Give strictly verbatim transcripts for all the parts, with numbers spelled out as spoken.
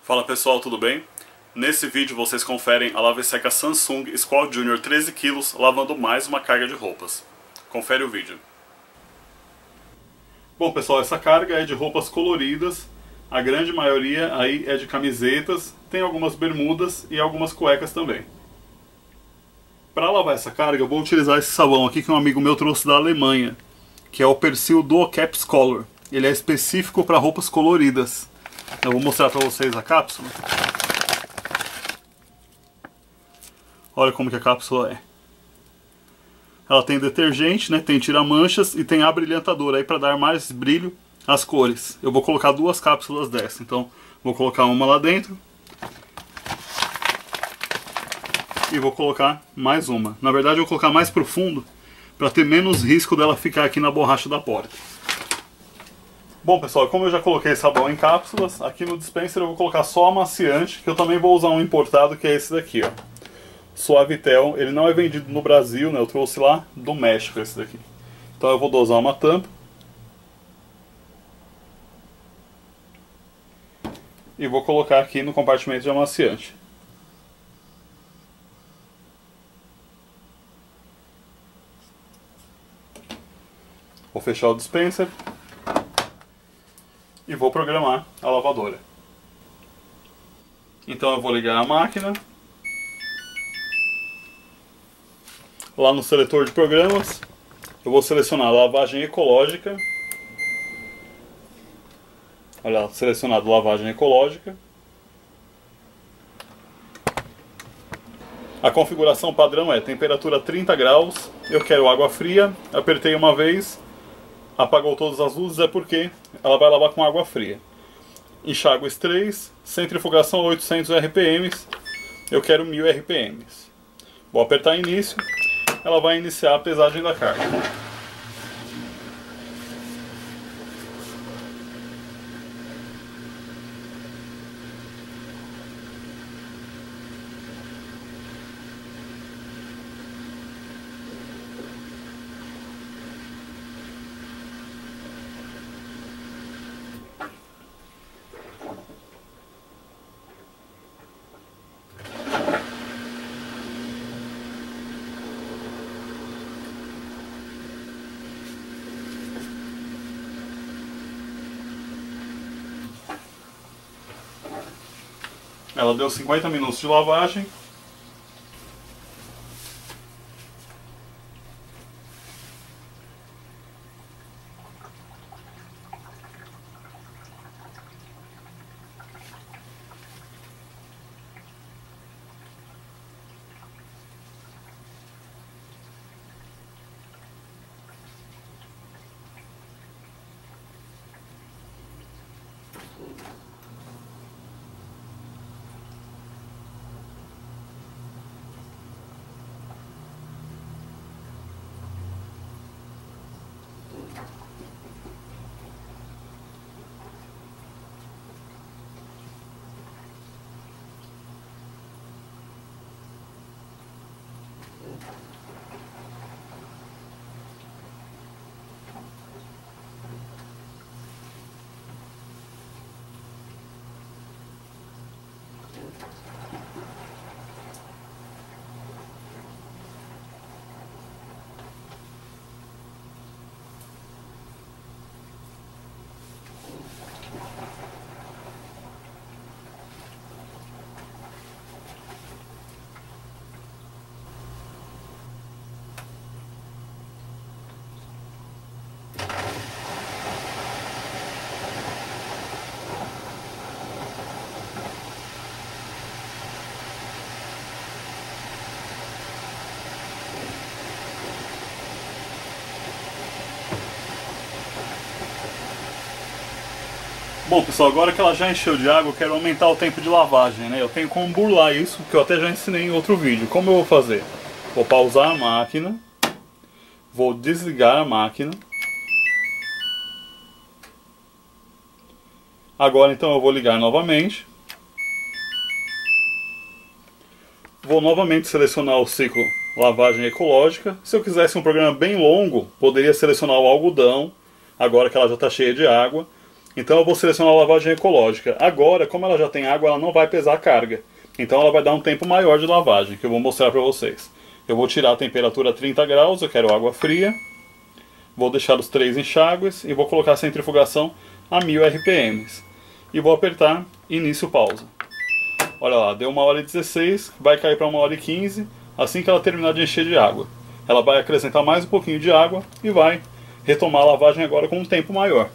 Fala pessoal, tudo bem? Nesse vídeo vocês conferem a lava-seca Samsung Squall Junior treze quilos lavando mais uma carga de roupas. Confere o vídeo. Bom pessoal, essa carga é de roupas coloridas, a grande maioria aí é de camisetas, tem algumas bermudas e algumas cuecas também. Para lavar essa carga eu vou utilizar esse sabão aqui que um amigo meu trouxe da Alemanha, que é o Persil Duo Caps Color. Ele é específico para roupas coloridas. Eu vou mostrar para vocês a cápsula. Olha como que a cápsula é. Ela tem detergente, né? Tem tira-manchas e tem abrilhantador aí para dar mais brilho às cores. Eu vou colocar duas cápsulas dessa, então vou colocar uma lá dentro e vou colocar mais uma. Na verdade eu vou colocar mais pro fundo para ter menos risco dela ficar aqui na borracha da porta. Bom pessoal, como eu já coloquei sabão em cápsulas, aqui no dispenser eu vou colocar só amaciante, que eu também vou usar um importado, que é esse daqui, ó. Suavitel, ele não é vendido no Brasil, né? Eu trouxe lá do México esse daqui. Então eu vou dosar uma tampa. E vou colocar aqui no compartimento de amaciante. Vou fechar o dispenser. E vou programar a lavadora. Então eu vou ligar a máquina. Lá no seletor de programas, eu vou selecionar a lavagem ecológica. Olha lá, selecionado lavagem ecológica. A configuração padrão é temperatura trinta graus. Eu quero água fria. Apertei uma vez, apagou todas as luzes, é porque ela vai lavar com água fria. Enxáguas três, centrifugação oitocentos R P M. Eu quero mil R P M. Vou apertar início. Ela vai iniciar a pesagem da carga. Ela deu cinquenta minutos de lavagem. Bom pessoal, agora que ela já encheu de água, eu quero aumentar o tempo de lavagem, né? Eu tenho como burlar isso, que eu até já ensinei em outro vídeo. Como eu vou fazer? Vou pausar a máquina, vou desligar a máquina. Agora então eu vou ligar novamente. Vou novamente selecionar o ciclo lavagem ecológica. Se eu quisesse um programa bem longo, poderia selecionar o algodão, agora que ela já está cheia de água. Então eu vou selecionar a lavagem ecológica. Agora, como ela já tem água, ela não vai pesar a carga. Então ela vai dar um tempo maior de lavagem, que eu vou mostrar para vocês. Eu vou tirar a temperatura a trinta graus, eu quero água fria. Vou deixar os três enxágues e vou colocar a centrifugação a mil R P M. E vou apertar início pausa. Olha lá, deu uma hora e dezesseis, vai cair para uma hora e quinze, assim que ela terminar de encher de água. Ela vai acrescentar mais um pouquinho de água e vai retomar a lavagem agora com um tempo maior.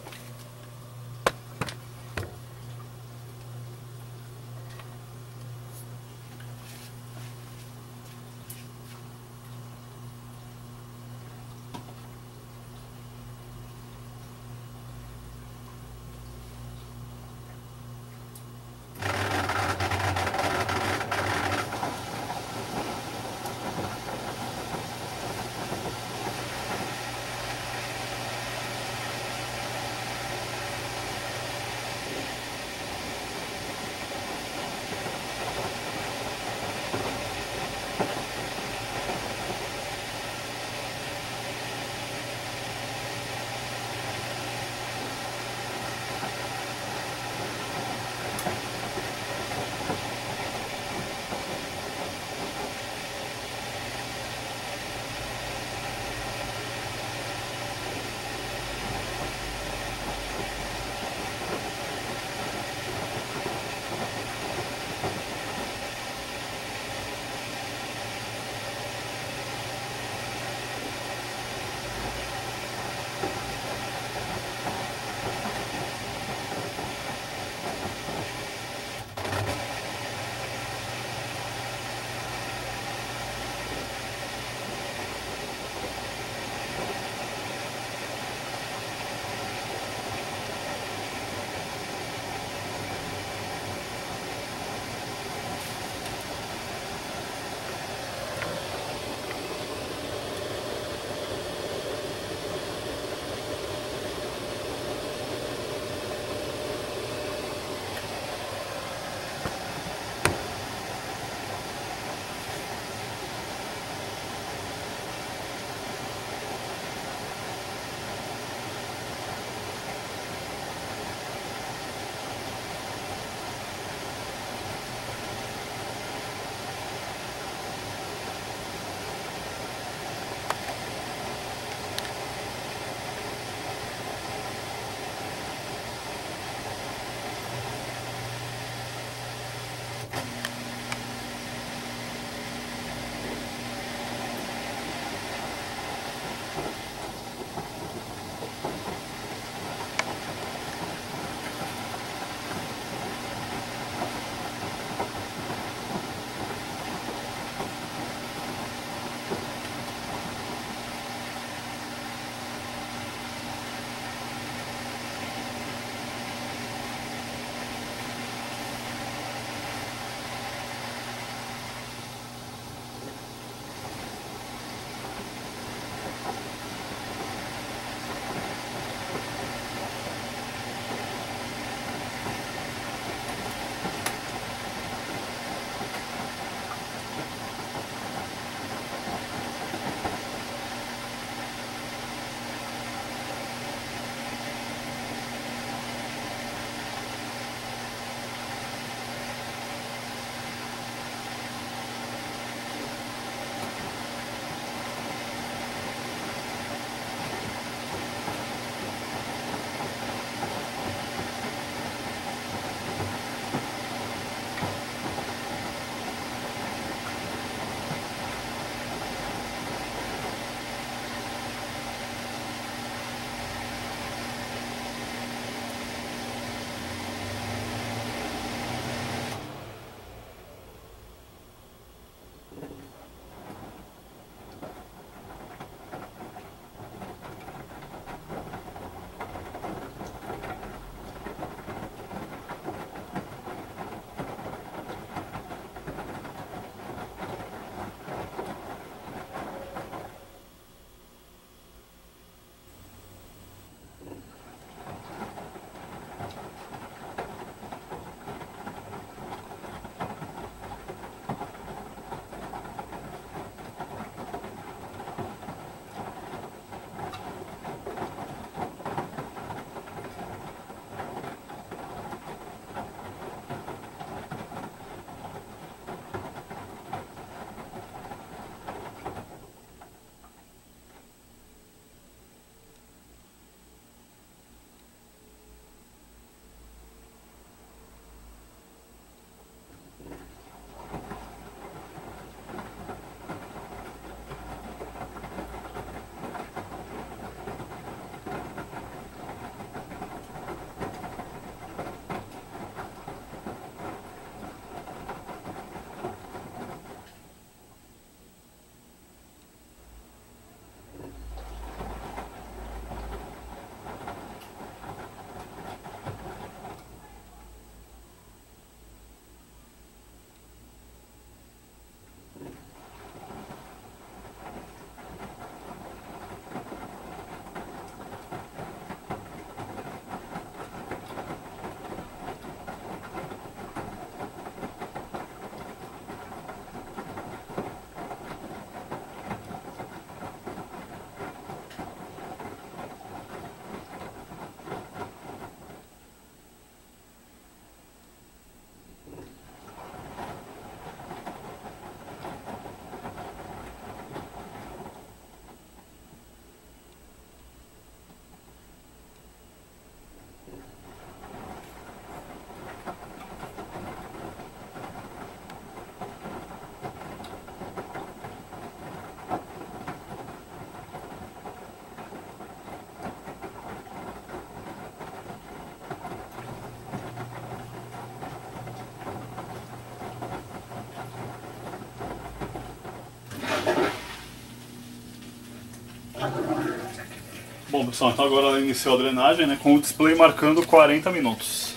Bom pessoal, então agora ela iniciou a drenagem, né, com o display marcando quarenta minutos.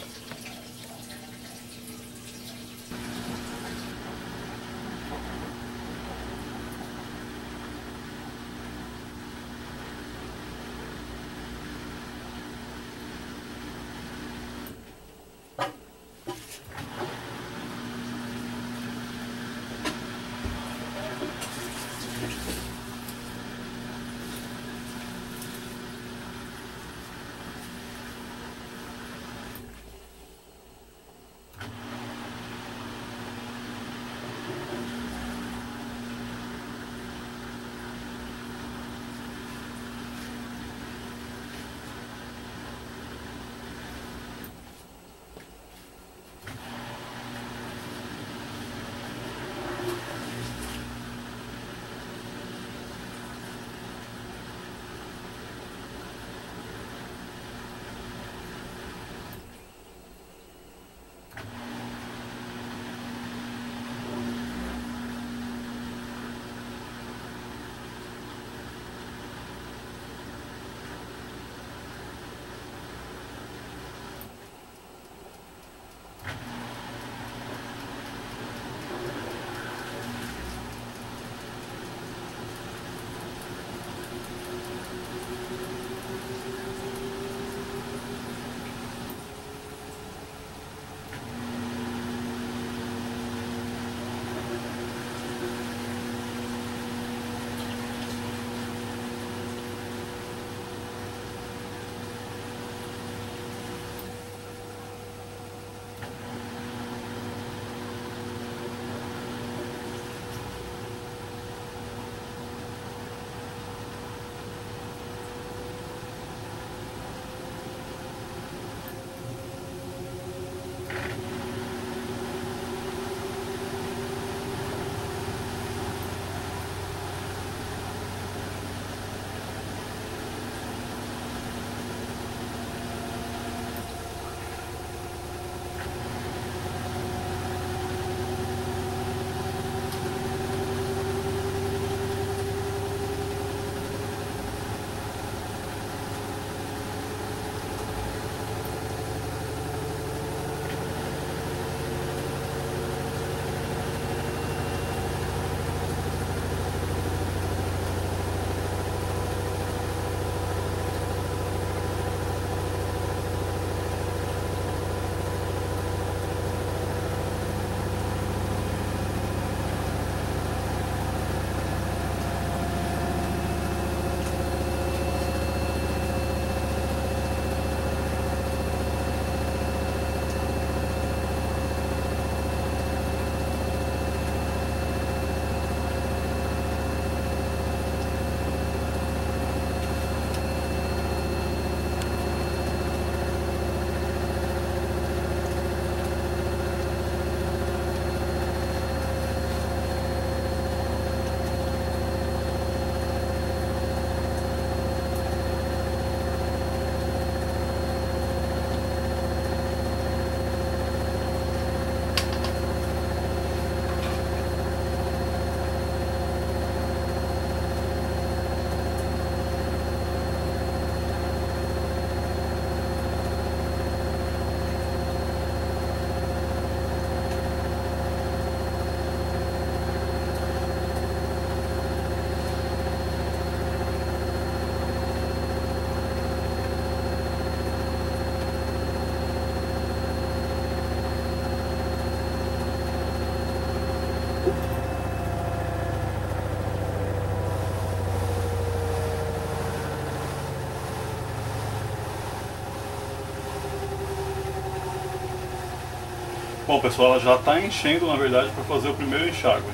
Bom pessoal, ela já está enchendo na verdade para fazer o primeiro enxágue.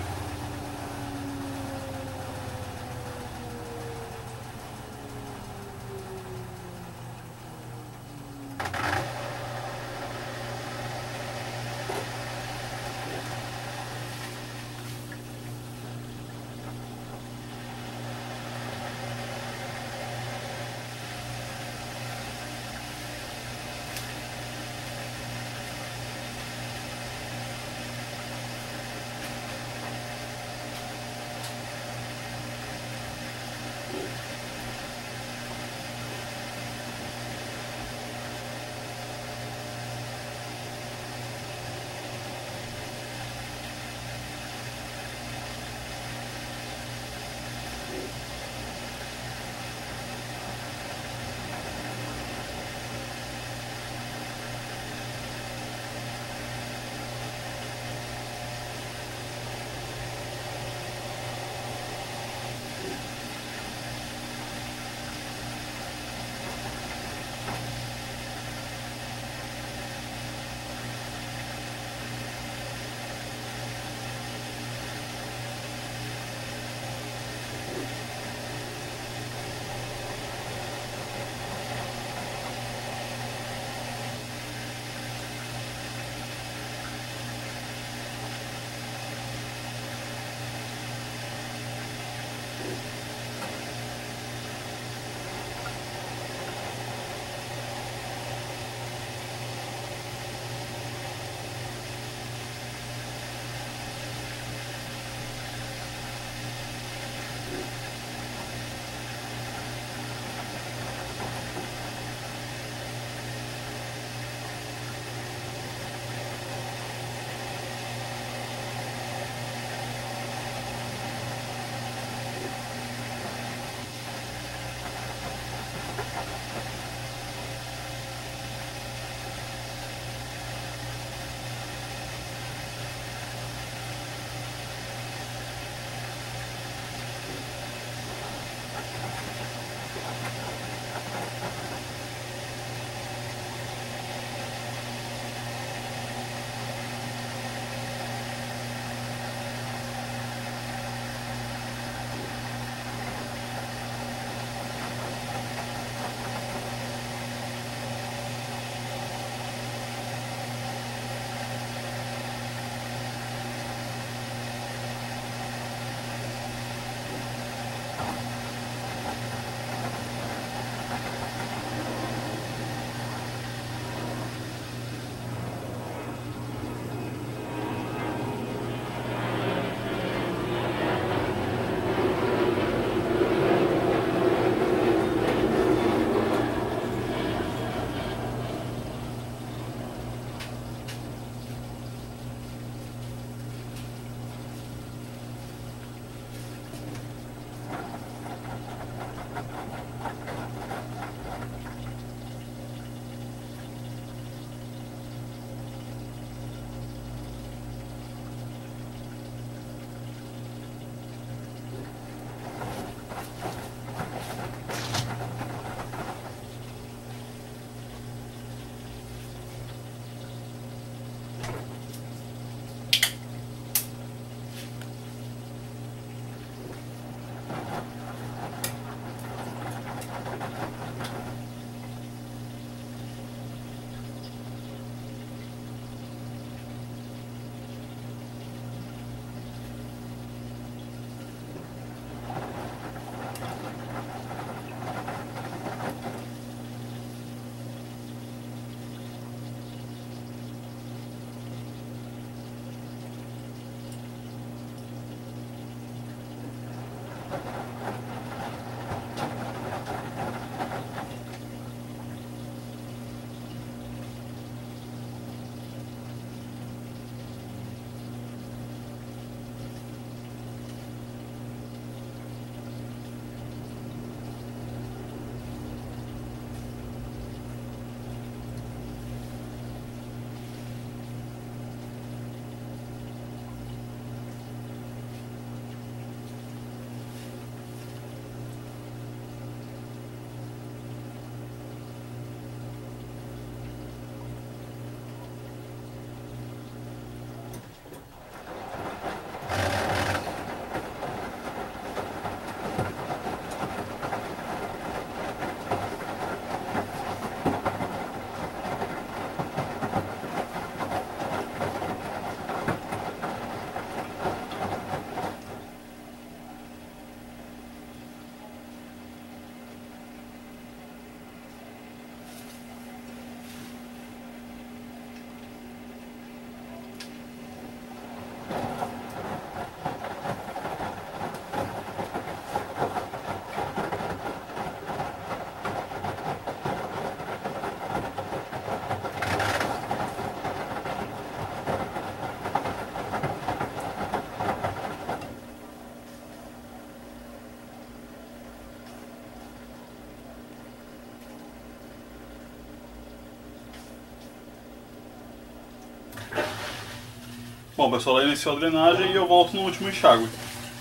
Bom, pessoal, ela iniciou a drenagem e eu volto no último enxágue.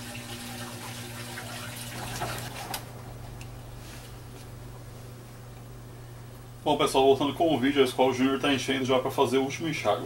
Bom, pessoal, voltando com o vídeo, a escola Júnior está enchendo já para fazer o último enxágue.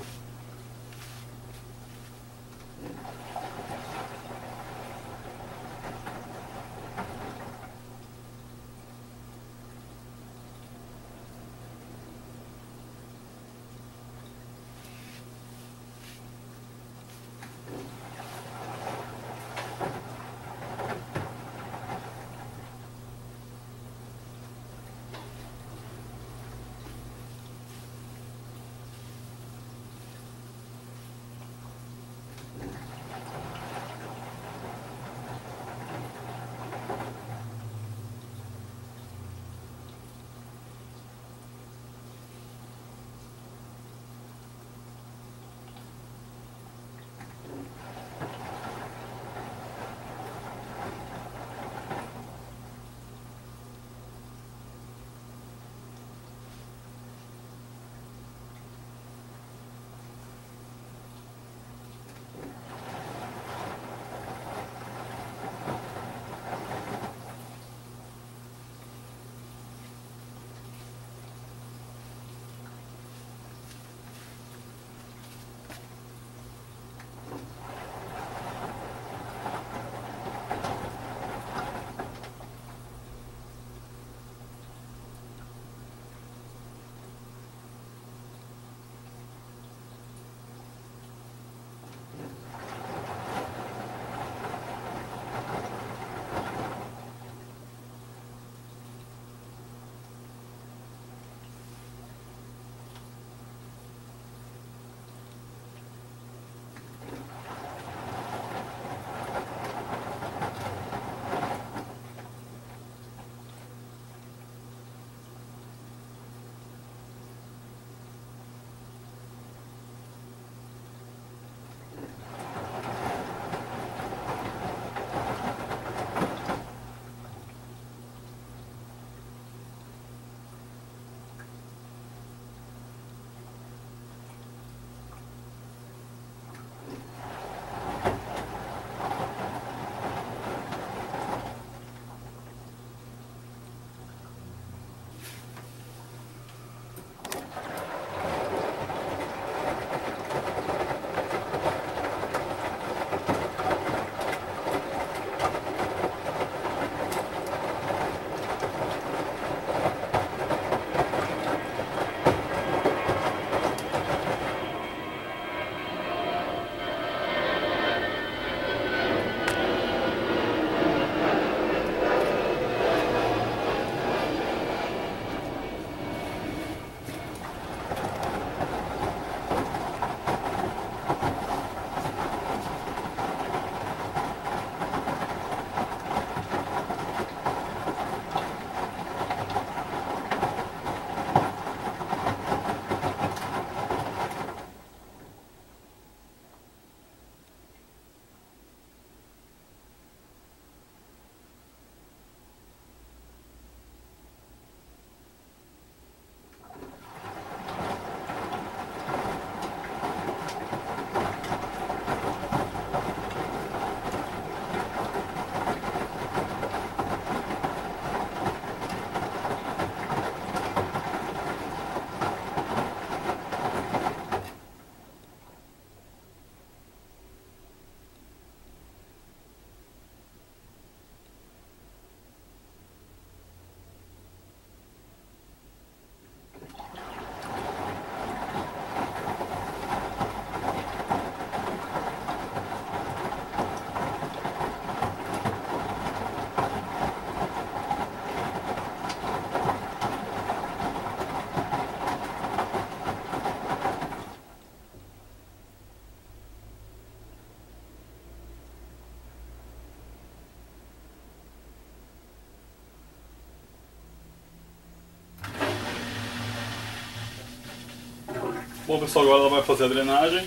Bom, pessoal, agora ela vai fazer a drenagem.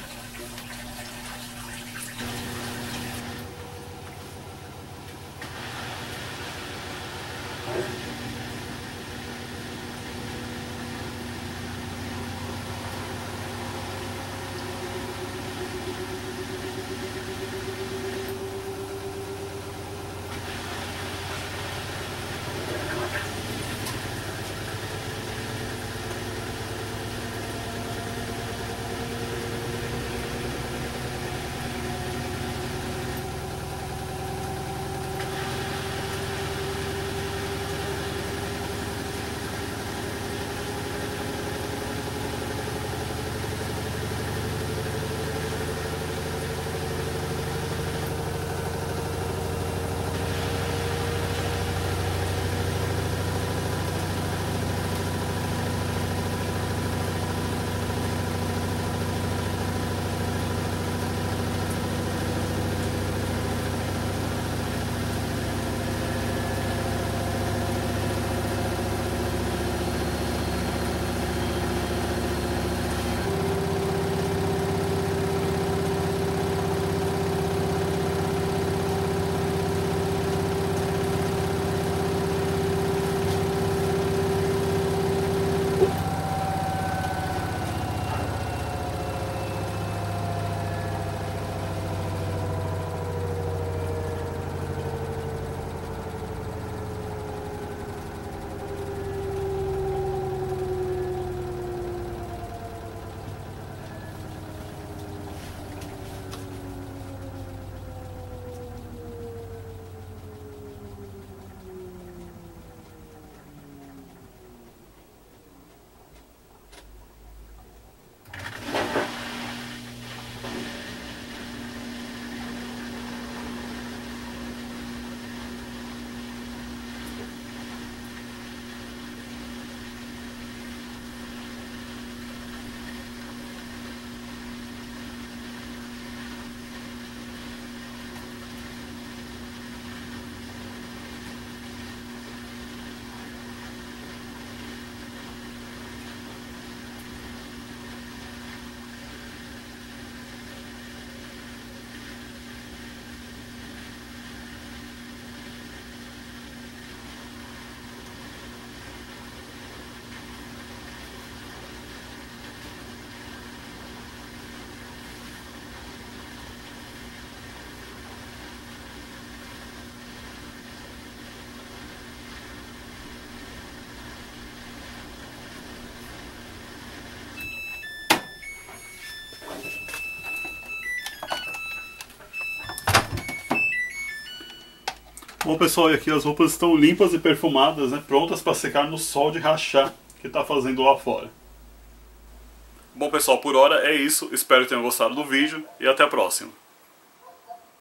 Bom pessoal, e aqui as roupas estão limpas e perfumadas, né, prontas para secar no sol de rachar que está fazendo lá fora. Bom pessoal, por hora é isso, espero que tenham gostado do vídeo e até a próxima.